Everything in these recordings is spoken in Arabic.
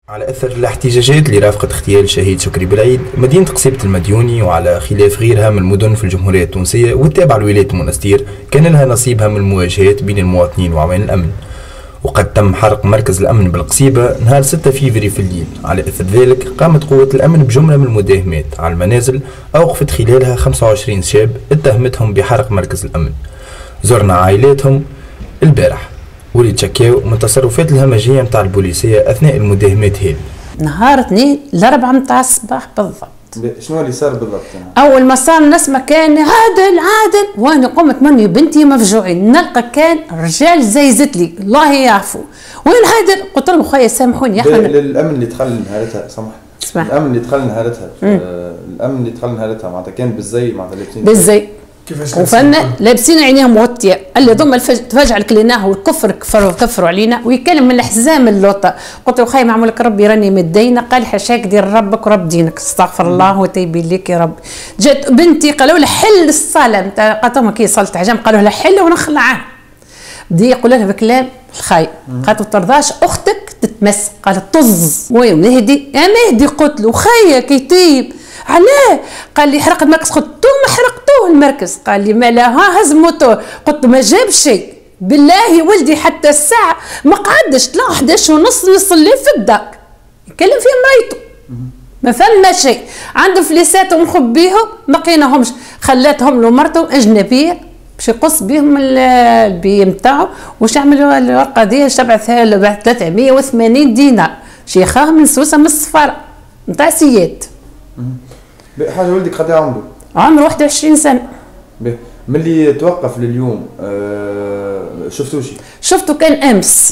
على أثر الاحتجاجات اللي رافقت اغتيال الشهيد شكري بالعيد، مدينة قصيبة المديوني وعلى خلاف غيرها من المدن في الجمهورية التونسية والتابعة لولاية المنستير كان لها نصيبها من المواجهات بين المواطنين وعوان الأمن. وقد تم حرق مركز الأمن بالقصيبة نهار 6 فيفري في الليل. على أثر ذلك قامت قوة الأمن بجملة من المداهمات على المنازل أوقفت خلالها 25 شاب اتهمتهم بحرق مركز الأمن. زرنا عائلاتهم البارح واللي تشكاو من تصرفات الهمجيه نتاع البوليسيه اثناء المداهمات هذه. نهار 2 ل4 متاع الصباح بالضبط. شنو اللي صار بالضبط؟ اول ما صار نسمع كان عادل عادل، وانا قمت مني بنتي مفجوعين، نلقى كان رجال زيزت لي الله يعفو، وين عادل؟ قلت لهم خويا سامحوني يا احمد. الامن اللي دخل نهارتها سمح الامن اللي دخل نهارتها الامن اللي دخل نهارتها معناتها كان بالزي معناتها لابسين بالزي وفنا لابسين عينيهم مغطيه، اللي ضم تفاجع الكليناه والكفر كفروا علينا ويكلم من الحزام اللوطه. قلت له خاي معمولك ربي راني مدينه، قال حاشاك دير ربك ورب دينك، استغفر الله وتيبي لك يا رب. جات بنتي قالوا لها حل الصلاه نتاع قالت كي صلت عجام، قالوا لها حل ونخلع. بدا يقول لها بكلام الخاي، قالت ما ترضاش اختك تتمس، قالت طز. وين مهدي؟ يا مهدي قلت له خيك يتيب علاه؟ قال لي حرقت المركز. قلت له ما حرقتوه المركز. قال لي ما لا هز موتور. قلت له ما جاب شيء بالله ولدي، حتى الساعه ما قعدش لا 11 ونص نصلي في الدار يكلم في مرايته، ما فما شيء. عنده فليسات ومخبيهم ما لقيناهمش، خلاتهم له مرته اجنبيه باش يقص بهم البي نتاعو. واش عملوا الورقه دي؟ تبعثها له 380 دينار، شيخاه من سوسه من السفاره نتاع سياد. حاجه ولدك قد عمره؟ عمره 21 سنه. ملي توقف لليوم شفتوه شي؟ شفته كان امس.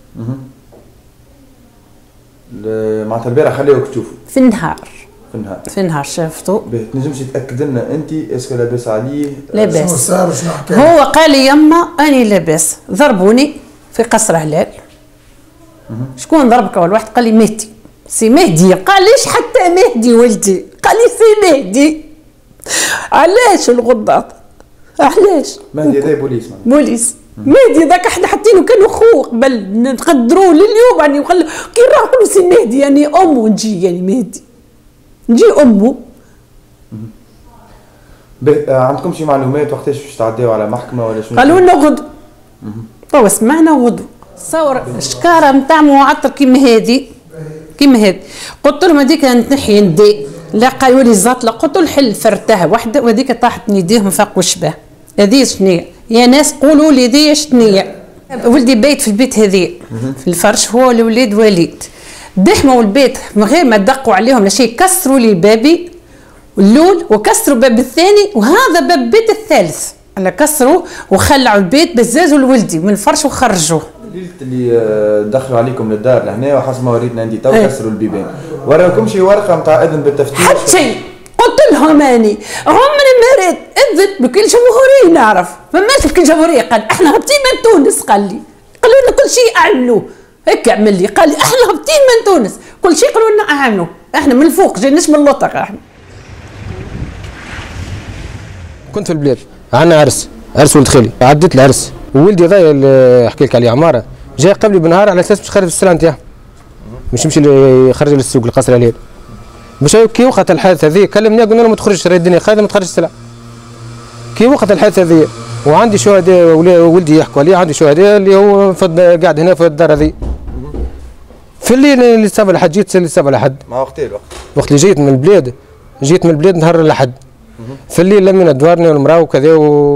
معناتها البارح خليوك تشوفوا في النهار. في النهار شفته. تنجمش تاكد لنا انت اسكو لاباس عليه؟ لاباس. شنو صار وشنو حكى؟ هو قال لي يما اني لاباس، ضربوني في قصر هلال. شكون ضربك؟ اول واحد قال لي مهدي. سي مهدي. قال ليش حتى مهدي ولدي؟ قال لي سي مهدي. علاش الغضاض؟ علاش؟ مهدي هذا بوليس بوليس. مهدي ذاك احنا حاطينه كانوا خوه قبل نقدروه لليوم يعني كي نروح نقولوا سي مهدي يعني امه نجي يعني مهدي نجي امه. عندكم شي معلومات وقتاش باش تعديو على محكمه ولا شنو؟ قالوا لنا غدو. توا سمعنا غدو. تصور شكاره نتاع معطر كيما هذه قلت لهم هذيك نتنحي ندي، لا قالوا لي زاطله. قلت له حل فرتها وحده وهذيك طاحت يديهم فوق وشبه. هذه شنية يا ناس؟ قولوا لي ذي شنية؟ ولدي بايت في البيت هذه في الفرش، هو الوليد وليد دحموا البيت من غير ما دقوا عليهم لا شيء، كسروا لي بابي اللول وكسروا باب الثاني وهذا باب البيت الثالث، على كسروا وخلعوا البيت بزازوا لولدي من الفرش وخرجوه. ليلة اللي دخلوا عليكم للدار لهنا وحسب ما وريتنا انت تو كسروا البيبان، وراكم شي ورقه نتاع اذن بالتفتيش؟ حتى شيء. قلت لهم اني عمري ما ريت اذن بكل جمهوريه نعرف، ما ماشي بكل جمهوريه. قال احنا هابطين من تونس، قال لي قالوا لنا كل شيء اعملوه هيك. عمل لي قال لي احنا هابطين من تونس كل شيء قالوا لنا اعملوه، احنا من الفوق جايناش من اللطق. احنا كنت في البلاد عندنا عرس ولد خالي، عديت العرس وولدي ضايع اللي حكي لك عليه عماره جاي قبلي بنهار على اساس باش يخرج السلعه نتاعو، باش يمشي يخرج للسوق القصر الهلال. باش كي وقت الحادثه هذه كلمني قلنا له ما تخرجش راهي الدنيا خايبه ما تخرجش السلعه. كي وقت الحادثه هذه وعندي شهداء ولدي يحكوا عليه، عندي شهداء اللي هو قاعد هنا في الدار هذه. في الليل اللي صاب الحد جيت اللي صاب الحد مع وقت اللي جيت من البلاد نهار الاحد. في الليل لمينا دوارنا والمراه وكذا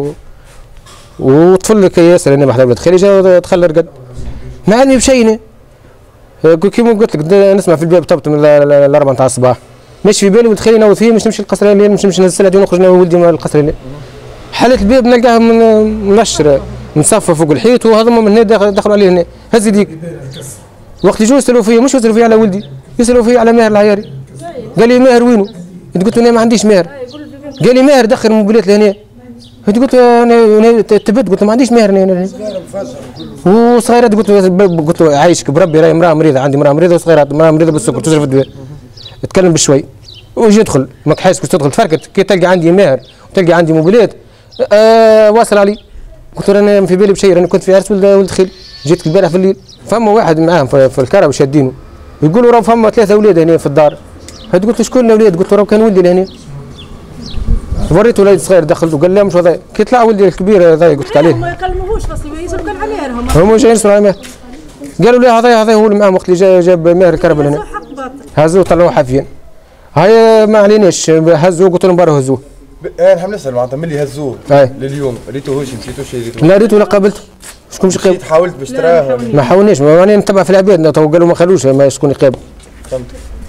وطفل ياسر انا بحضر ولد خالي جا دخل رقد ما اني مشينا. كيما قلت لك نسمع في الباب طبت من 4 تاع الصباح، ماشي في بالي ولد خالي نوض فيه، مش نمشي للقصر الهلال، مش نمشي نهز ونخرج انا وولدي من القصر الهلال. حلت الباب نلقاه منشر مصفى فوق الحيط، وهذوما من هنا دخلوا عليه هنا. هز يديك وقت اللي جو يسالوا فيا، مش يسالوا فيا على ولدي، يسالوا فيا على ماهر العياري. قال لي ماهر وينه؟ قلت له انا ما عنديش ماهر. قال لي ماهر دخل الموبيلات لهنا. قلت له انا تبت، قلت له ما عنديش ماهر انا. وصغيرات قلت له عايشك بربي راهي امراه مريضه، عندي امراه مريضه وصغيرات امراه مريضه بالسكر تشرب الدواء. اتكلم بشوي ويجي يدخل ماك حاسس كنت تدخل تفركت كي تلقى عندي ماهر وتلقى عندي موبيلات واصل علي. قلت له انا في بالي بشيء، انا كنت في عرس ولد خالي، جيت البارح في الليل فما واحد معاهم في الكره وشادينه يقولوا راه فما 3 اولاد هنا في الدار. قلت له شكون الاولاد؟ قلت له راه كان ولدي لهنا. وريته ولد صغير دخلت وقال لا مش هذا، كي طلع ولدي الكبير هذا قلت لك عليه. ما يكلموهوش اصلا يسالوا كان عليهم. هما جايين يسالوا على ماهر. قالوا لي هذا هو اللي معاهم وقت اللي جاب ماهر الكربل هنا. هزوه طلعوه حافيين. هاي ما عليناش هزوه قلت لهم برا هزوه. انا نسال معناتها ملي هزوه لليوم ريتوهوش مشيتوش ريتوه؟ لا ريتو لا قابلته. شكون مش قابل؟ حاولت باش تراه؟ ما حاولناش، ماني نتبع في العباد تو قالوا ما خلوش ما شكون يقابل. فهمت.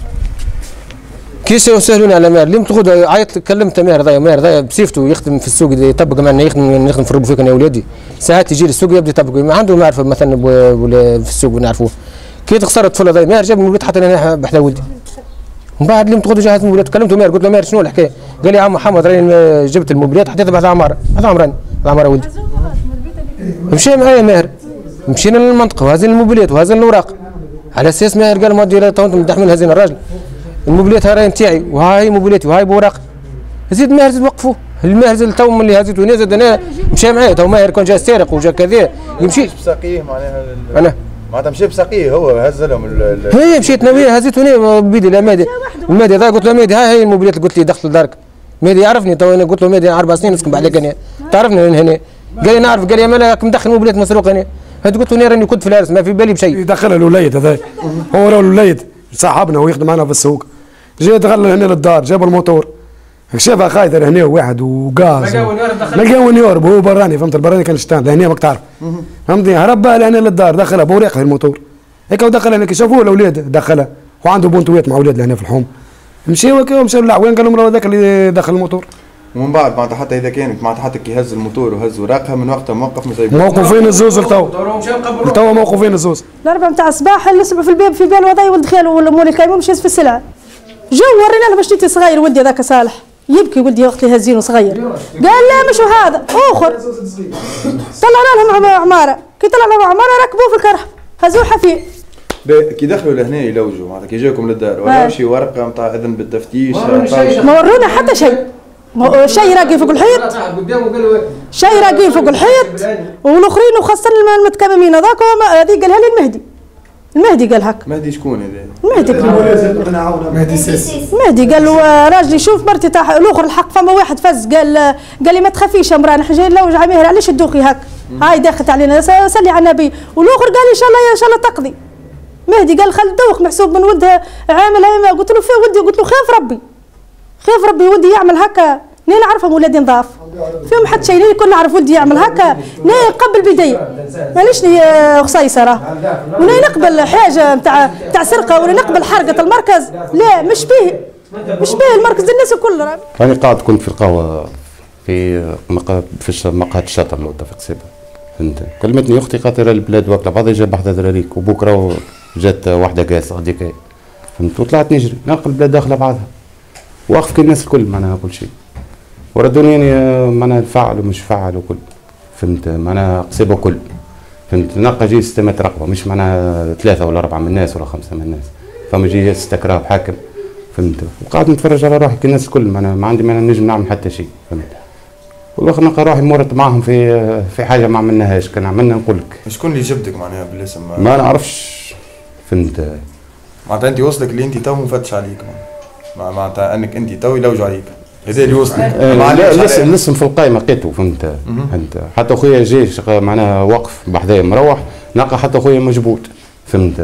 كي سهلوني على ماهر، اليوم تقعد عيطت كلمت ماهر ذا بصيفته يخدم في السوق يطبق معنا نخدم في الربو فيك انا ولادي، ساعات يجي للسوق يبدا يطبق ما عنده معرفه مثلا في السوق نعرفوه. كي تخسر الطفل هذا ماهر جاب من الولاد حتى انا بحذا ولدي. ومن بعد اليوم تقعد جهز الموبيلات كلمته ماهر قلت له ماهر شنو الحكايه؟ قال لي يا عم محمد راني جبت الموبيلات حطيتها بعد عماره، هذا عمراني عماره ولدي. مشى معايا ماهر مشينا للمنطقه وهزين الموبيلات وهزين الاوراق على اساس ماهر قال ما تدير تو انتم مدحمين هزين الراجل. الموبيلات هاي نتاعي وهاي موبيلاتي وهاي بوراق. زيد ماهر زيد وقفوه، الماهر زيد تو من اللي هزيته زاد انا مشى معايا تو ماهر كان جا سارق وجا كذا يمشي بساقيه معناها انا معناتها مشى بساقيه هو هز لهم هي مشيت انا وياه هزيته انا بيدي لمادي المادي ذا قلت له مادي هاي الموبيلات قلت لي دخل لدارك. مادي يعرفني تو انا قلت له مادي 4 سنين نسكن بعدك انا تعرفني من هنا. قال لي نعرف قال لي مالك مدخل موبيلات مسروقه انا. قلت له انا راني كنت في العرس ما في بالي بشيء. يدخل الوليد هذا هو راه الوليد صاحبنا ويخدم معنا في السوق. جاي دخل هنا للدار جاب الموتور شافها خايدر هنا واحد وغاز لقاو يهرب هو براني فهمت البراني كان شتان هنا ماك تعرف فهمتني هرب لهنا للدار دخلها بوريقه الموتور هيك ودخل هنا كي شافوه الاولاد دخلها وعنده بونتوات مع اولاد لهنا في الحوم مشاو هكا ومشاو وين قال لهم راه هذاك اللي دخل الموتور. ومن بعد معناتها حتى اذا كانت معناتها حتى كي هز الموتور وهز وراقها من وقتها موقف مزيف موقفين الزوز لتوا موقفين الزوز. الأربعة نتاع الصباح السبع في الباب في بال وضعي ولد خاله والامور الكايمه مشيت في السلعه. جو ورينا له باش نيتي صغير ولدي هذاك صالح يبكي ولدي وقت اللي هزينه صغير. قال لا مش هذا اخر. طلعنا لهم عماره كي طلعنا لهم عماره ركبوه في الكرهب هزوه حفير. كي دخلوا لهنا يلوجوا معناتها كي جاكم للدار ولا شي ورقه نتاع اذن بالتفتيش ما ورونا حتى شيء. شيء راقي فوق الحيط شيء راقي فوق الحيط والاخرين وخاصه المتكممين هذاك هذه قالها لي المهدي قال هك. مهدي شكون هذا؟ مهدي قال له راجلي شوف مرتي تاع الاخر الحق فما واحد فز قال لي ما تخافيش امراه نحن جايين نلوج على ماهر علاش تدوخي هك هاي داخلت علينا صلي على النبي والاخر قال لي ان شاء الله تقضي. مهدي قال خل دوخ محسوب من ولدها عامل هاي قلت له فين ولدي قلت له خاف ربي ولدي يعمل هكا ني نعرفهم ولادي نضاف فيهم حتى شيء ني كل نعرف ولدي يعمل هكا ني قبل بداية ماليش ني خصيصه راه وني نقبل حاجه نتاع سرقه ولا نقبل حرقه المركز لا مش بيه المركز الناس الكل راه. انا قاعد كنت في القهوه في مقهى الشاطر لو في قصيبه فهمت كلمتني اختي خاطر البلاد واكله بعضها جاب واحده ذراريك وبكره جات واحده كاس غاديك فهمت وطلعت نجري نلقى البلاد داخله بعضها واقف كل الناس الكل معناها كل شيء وردوني معناها الفعل ومش فعل وكل فهمت معناها قصيبه كل فهمت نلقى جي 6 متر رقبه مش معناها 3 ولا 4 من الناس ولا 5 من الناس فما جي 6 كراهب حاكم فهمت وقاعد نتفرج على روحي كالناس الكل معناها ما عندي ما نجم نعمل حتى شيء فهمت والاخر نلقى روحي مورط معاهم في حاجه ما عملناهاش كان عملنا نقول لك. شكون اللي جبدك معناها بالاسم؟ ما نعرفش فهمت معناتها انت وصلك اللي انت تو مفتش عليك معناتها انك انت تو يلوجوا عليك هذا اللي وصلك. الاسم في القايمه لقيته فهمت حتى خويا جاي معناها واقف بحذايا مروح نلقى حتى خويا مجبود فهمت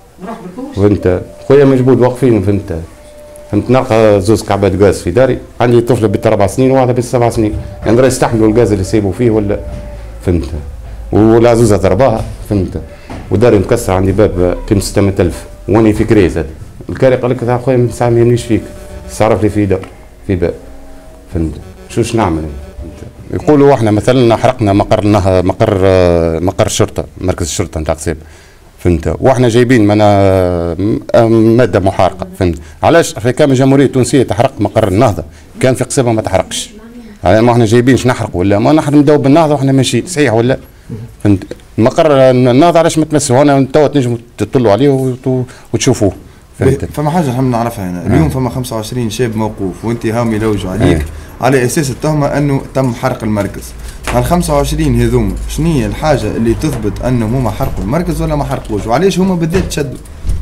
خويا مجبود واقفين فهمت نلقى زوز كعبات غاز في داري عندي طفله بنت 4 سنين وواحده بنت 7 سنين يعني راه يستحملوا الغاز اللي يسيبوا فيه ولا فهمت والعزوزه ضرباها فهمت وداري مكسر عندي باب قيمته 600000 واني في كريز هذا الكاري قال لك اخويا من ساعه ما يمنيش فيك صرف لي في دار في باب فهمت شوش نعمل يقولوا احنا مثلا حرقنا مقر الشرطه مركز الشرطه نتاع قصيبه فهمت واحنا جايبين ماده محارقه فهمت علاش في كامل الجمهوريه التونسيه تحرق مقر النهضه كان في قصيبه ما تحرقش يعني ما احنا جايبينش نحرق ولا ما نحن ندوب النهضه واحنا ماشيين صحيح ولا فهمت مقر النهضه علاش ما تمسوا هنا توا تنجموا تطلوا عليه وتشوفوه فهمت. فما حاجه نحب نعرفها هنا اليوم فما 25 شاب موقوف وانت هاهم يلوجوا عليك على اساس التهمه انه تم حرق المركز. هال 25 هذوما شنو هي الحاجه اللي تثبت انهم هما حرقوا المركز ولا ما حرقوش وعلاش هما بالذات تشدوا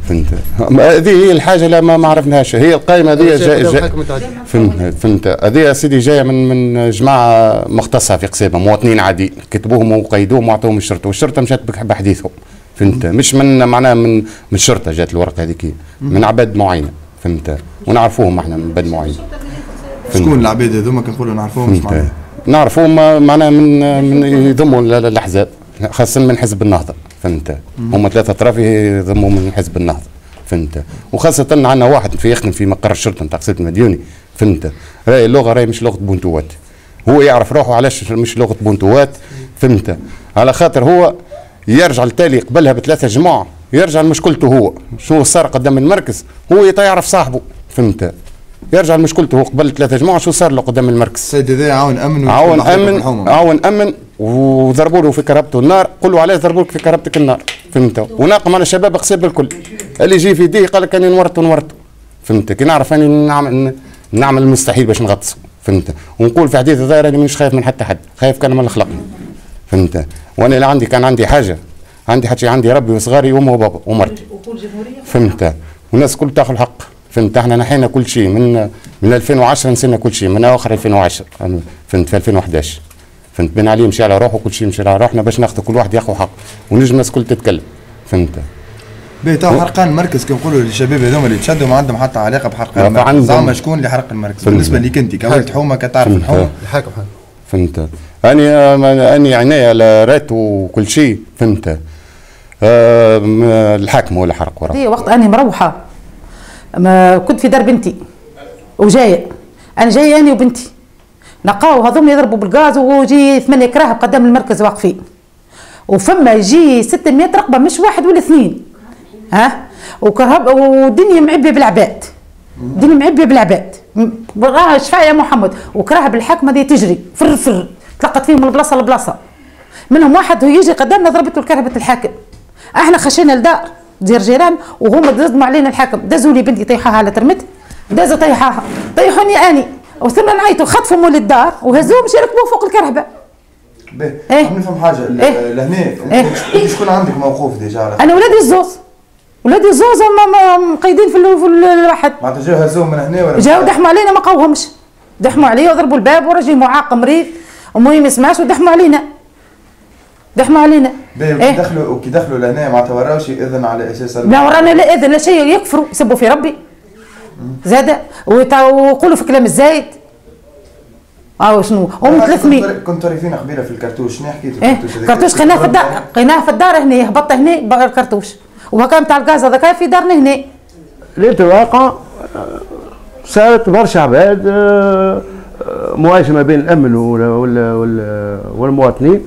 فهمت. هذه هي الحاجه اللي ما عرفناهاش، هي القائمه هذه فهمت. هذه يا سيدي جايه من جماعه مختصه في قصيبه، مواطنين عادي كتبوهم وقيدوهم وعطوهم الشرطه، والشرطه مشات بحديثهم فهمت. مش من معناها من الشرطه جات الورقه هذيك، من عباد معينه فهمت، ونعرفوهم احنا من عباد معينه. شكون العباد هذوما كنقولوا نعرفوهم؟ مش معناها نعرفوهم معناها من يضموا الاحزاب، خاصه من حزب النهضه فهمت. هم 3 اطراف يضموا من حزب النهضه فهمت. وخاصه عندنا واحد يخدم في مقر الشرطه نتاع قصيبه المديوني فهمت. راهي اللغه راهي مش لغه بونتوات، هو يعرف روحه علاش مش لغه بونتوات فهمت. على خاطر هو يرجع التالي قبلها ب3 جمعة يرجع لمشكلته هو شنو صار قدام المركز، هو يعرف صاحبه فهمت. يرجع لمشكلته هو قبل 3 جمعة شو صار له قدام المركز. السيد هذا عاون امن عاون امن وضربوا له في كرهبته النار. قولوا عليه ضربوا لك في كرهبتك النار فهمت. وناقم على الشباب قصيب الكل اللي يجي في يديه قال لك اني نورت فهمت. كي نعرف اني نعمل المستحيل باش نغطسه فهمت. ونقول في حديث الظاهر اني مش خايف من حتى حد، خايف كان من اللي خلقني فهمت. وانا اللي عندي كان عندي حاجه، عندي ربي وصغاري وامي وبابا ومرتي فهمت. والناس كل تاخذ الحق فهمت. احنا نحينا كل شيء من 2010 نسينا كل شيء من اواخر 2010 فهمت. في 2011 فهمت. بين عليه مشي على روحه كل شيء مشي على روحنا باش ناخذ كل واحد ياخذ حق ونجم الناس الكل تتكلم فهمت. تو حرقان المركز كي نقولوا للشباب هذوما اللي تشدوا ما عندهم حتى علاقه بحرقان المركز، زعما شكون اللي حرق المركز؟ بالنسبه ليك انت كولد حومه كتعرف الحومه الحاكم فهمت. اني عينيا على رات وكل شيء فهمت. الحاكم هو اللي حرق وراه. هي وقت اني مروحه ما كنت في دار بنتي وجايه، انا جايه انا وبنتي نلقاو هذوما يضربوا بالغاز ويجي 8 كراهب قدام المركز واقفين، وفما يجي 600 رقبه مش 1 ولا 2 ها، وكرهب والدنيا معبيه بالعباد، الدنيا معبيه بالعباد شفاء يا محمد. وكراهب الحاكمه دي تجري فر تلقت فيهم من بلاصه لبلاصه، منهم واحد هو يجي قدامنا ضربته الكرهبه الحاكم. احنا خشينا الدار دير جيران وهما دزموا علينا الحاكم، دزوا لي بنتي طيحوها على ترمت، دازوا طيحوها طيحوني اني وصرنا نعيطوا خطفوا مول الدار وهزوهم مشي ركبوا فوق الكرهبه. باهي نفهم حاجه لهنا انت شكون عندك موقوف ديجا؟ انا ولادي الزوز مقيدين في الواحد. معناتها جاو هزوهم من هنا ولا جاو دحموا علينا ما قاوهمش، دحموا عليه وضربوا الباب ورجل معاق مريض ومهم ما يسمعش ودحموا علينا وكي دخلوا لهنا ما توراوش اذن على اساس لا ورانا لا اذن لا شيء، يكفروا يسبوا في ربي زاد ويقولوا في كلام الزايد. شنو هم 300 كنتوا ريفين قبيله في الكرتوش، شنو حكيتوا الكرتوش؟ الكرتوش قيناه في الدار هنا، هبطه هنا الكرتوش وهكا نتاع الغاز هذاك في دارنا هنا. ليله الواقع صارت برشا عباد مواجهه ما بين الامن والمواطنين.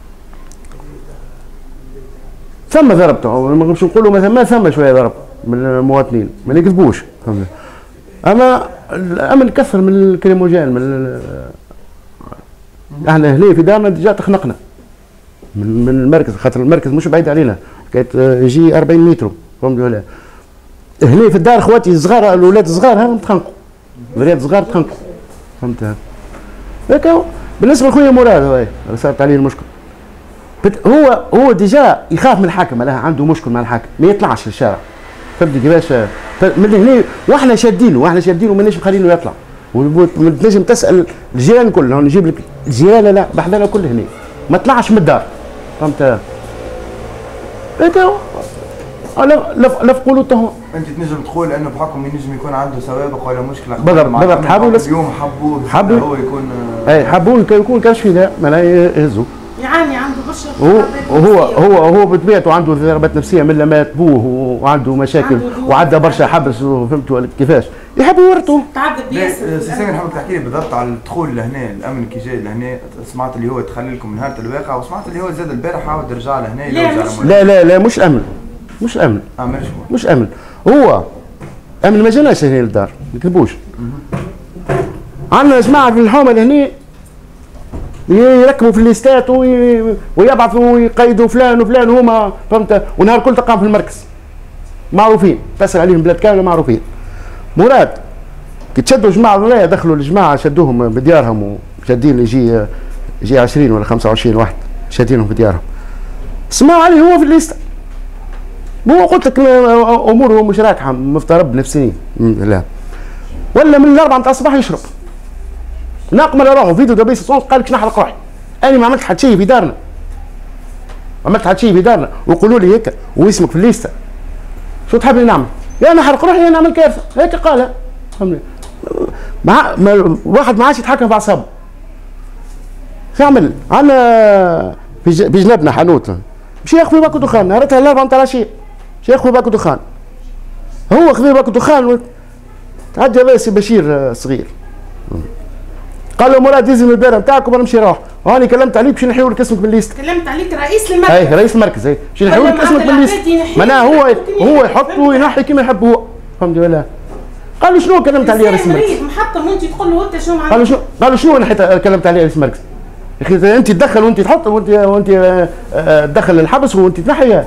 ثم ضرب مش نقولوا مثلا ما ثم شويه ضرب من المواطنين ما يكذبوش فهمت. اما الامن كثر من الكريموجين من احنا هنا في دارنا ديجا تخنقنا من المركز، خاطر المركز مش بعيد علينا كانت يجي 40 متر فهمت ولا. هنا في الدار خواتي الصغار الاولاد الصغار هاهم تخنقوا، الولاد الصغار تخنقوا فهمت. هكا بالنسبه لخويا مراد هاي صارت عليه المشكل. هو ديجا يخاف من الحاكم، معناها عنده مشكل مع الحاكم ما يطلعش للشارع فهمت كيفاش. من هنا واحنا شادينه ماناش مخلينه يطلع. وتنجم تسال الجيران كلهم، نجيب لك الجيران لا بحذانا كل هنا ما طلعش من الدار فهمت. هكا لا تقولوا انت تنجم تقول انه بحكم ينجم يكون عنده سوابق ولا مشكله بالضبط. اليوم حبوه هو يكون حبوه يكون كشف لا معناها يهزوا يعاني عنده برشا هو بطبيعته عنده ضربات نفسيه من لما تبوه وعنده مشاكل وعدى برشا حبس فهمتوا كيفاش يحبوا يورطوه. تعذب ياسر. سيدي نحبك تحكي لي بالضبط على الدخول لهنا، الامن كي جاي لهنا سمعت اللي هو تخلي لكم نهار الواقع، وسمعت اللي هو زاد البارح عاود رجع لهنا لا مش امن مش امن هو امن ما جاناش هنا للدار ما نكذبوش. عندنا جماعه في الحومه لهنا يركبوا في الليستات ويبعثوا ويقيدوا فلان وفلان هما فهمت، ونهار كل تلقاهم في المركز معروفين، تسال عليهم بلاد كامله معروفين. مراد كي تشدوا جماعه ولايه دخلوا الجماعه شدوهم بديارهم وشادين يجي 20 ولا 25 واحد شادينهم بديارهم، سمعوا عليه هو في الليسته مو قلت لك اموره مش راكحه مفترب نفسيا لا ولا من الاربعه نتاع الصباح يشرب ناقم على روحه فيديو دبيس صوت قال لك نحرق روحي انا ما عملت حتى شيء في دارنا عملت حتى شيء في دارنا ويقولوا لي هيك واسمك في الليسته شو تحبني نعمل؟ يا نحرق روحي يا نعمل كارثه هيك قالها فهمني واحد ما عادش يتحكم في اعصابه شو يعمل؟ عندنا في جنبنا حانوت مشي ياخذ باكو دخان نهارتها الاربعه نتاع العشيه مشي ياخذ باكو دخان هو خذ باكو دخان تعدى راسي بشير صغير قال له مراد يزن البيره نتاعكم انا نمشي نروح هاني كلمت عليك باش نحيوا لك اسمك بالليست كلمت عليك رئيس المركز اي رئيس المركز اي باش نحيوا لك اسمك بالليست معناها هو يحط وينحي كيما يحب هو فهمت ولا قال له شنو كلمت عليه رئيس المركز محطم وانت تقول له انت شو قال له شنو نحيت كلمت عليه رئيس المركز يا اخي انت تدخل وانت تحط وانت تدخل الحبس وانت تنحي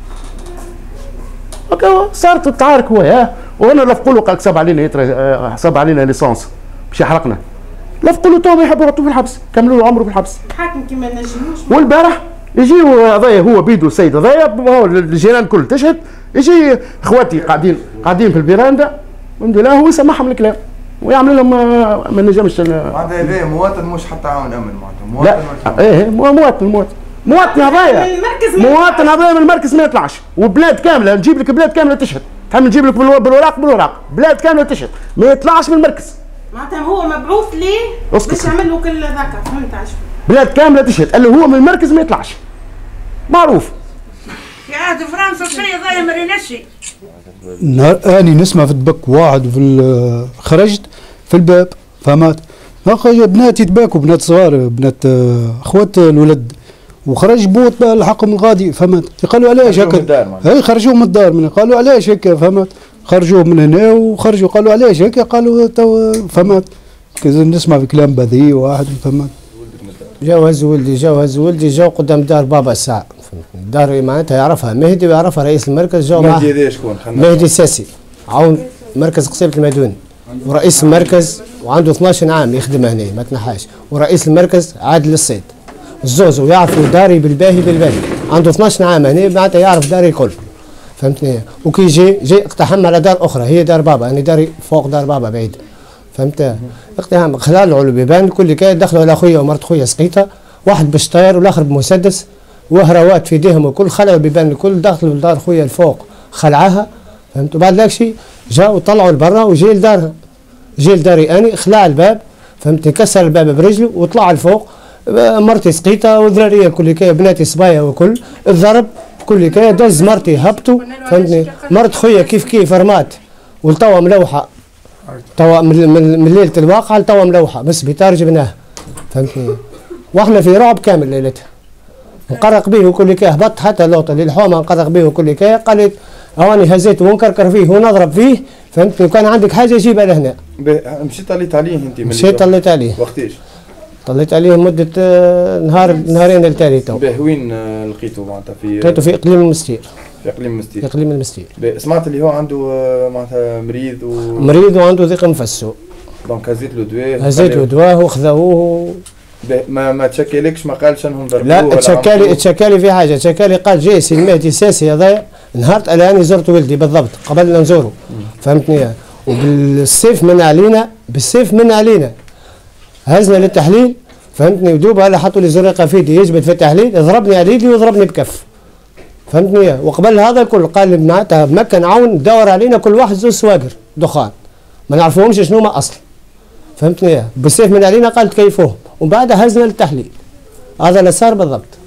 اوكي صارت التعارك هو يا وانا لفقوا له قال حسب علينا حسب علينا ليسونس باش يحرقنا لفقوا له توم يحبوا يحطوه في الحبس كملوا له عمره في الحبس الحاكم كيما نجموش والبارح يجيو هذايا هو بيدو السيد هذايا الجيران الكل تشهد يجي اخواتي قاعدين في الفيراندا الحمد لله هو يسمعهم الكلام ويعمل لهم ما نجمش معناتها هذا مواطن مش حتى عاون امن معناتها مواطن لا ايه مواطن هذايا مواطن هذايا من المركز ما يطلعش وبلاد كامله نجيب لك بلاد كامله تشهد تحب نجيب لك بالوراق بلاد كامله تشهد ما يطلعش من المركز معناتها هو مبعوث ليه باش يعمل له كل ذاك فهمت عشان بلاد كامله تشهد قال له هو من المركز ما يطلعش معروف في عهد فرنسا الشيء ضايع ما ريناش اني نسمع في الدبك واحد في خرجت في الباب فهمت بناتي تباكوا بنات صغار بنات اخوات الولد وخرج بوط الحقهم الغادي فهمت قالوا علاش هكا اي خرجوه من الدار قالوا علاش هكا فهمت خرجوه من هنا وخرجوا قالوا علاش هكا قالوا تو فهمت نسمع في كلام بذيء واحد فهمت جاو هز ولدي جاو قدام دار بابا الساعة الدار معناتها يعرفها مهدي ويعرفها رئيس المركز جاو معاه مهدي هذا شكون؟ مهدي الساسي عون مركز قصيبة المدوني ورئيس المركز وعنده 12 عام يخدم هنا ما تنحاش ورئيس المركز عادل الصيد الزوز ويعرفوا داري بالباهي عنده 12 عام هنا معناتها يعرف داري الكل فهمتني وكي جاي اقتحم على دار اخرى هي دار بابا انا داري فوق دار بابا بعيد فهمت اقتحام خلال البيبان كل كي دخلوا على خويا ومرت خويا سقيطه واحد بشطير والاخر بمسدس وهروات في ايديهم وكل خلعوا البيبان الكل دخلوا لدار خويا الفوق خلعها فهمت وبعد داكشي جاوا طلعوا لبرا وجي لدارها جي لداري اني خلع الباب فهمت كسر الباب برجله وطلع لفوق مرتي سقيطه وذراريه كل كي بناتي صبايا وكل الضرب كل كي دز مرتي هبطوا فهمتني مرت خويا كيف رمات والتوا ملوحه توا من ليله الواقعه لتوا ملوحه بس بيطار جبناها فهمتني واحنا في رعب كامل ليلتها نقرق به وكل كي هبط حتى لوطه للحومه نقرق به وكل كي قالت اواني هزيت ونكركر فيه ونضرب فيه فهمتني وكان عندك حاجه جيبها لهنا مشيت طليت عليه انت مشيت طليت عليه وقتاش؟ طليت عليه مده نهارين التالي تو وين لقيته معناتها لقيته في اقليم المستير في اقليم المستير سمعت اللي هو عنده معناتها مريض وعنده ضيق نفسه دونك هزيت له دواء وخذوه ما تشكلكش ما قالش انهم ضربوه لا تشكالي في حاجه تشكالي قال جاي سي المهدي الساسي هذا نهار الاني زرت ولدي بالضبط قبل لا نزوره فهمتني وبالسيف من علينا هزنا للتحليل فهمتني ودوب على حطوا لي زرقه في يدي يجبد في التحليل ضربني على يدي وضربني بكف فهمتني وقبل هذا الكل قال معناتها مكن عون دور علينا كل واحد زوج سواقر دخان ما نعرفوهمش شنو ما اصل فهمتني بالسيف من علينا قال تكيفوهم وبعدها هزنا للتحليل هذا اللي صار بالضبط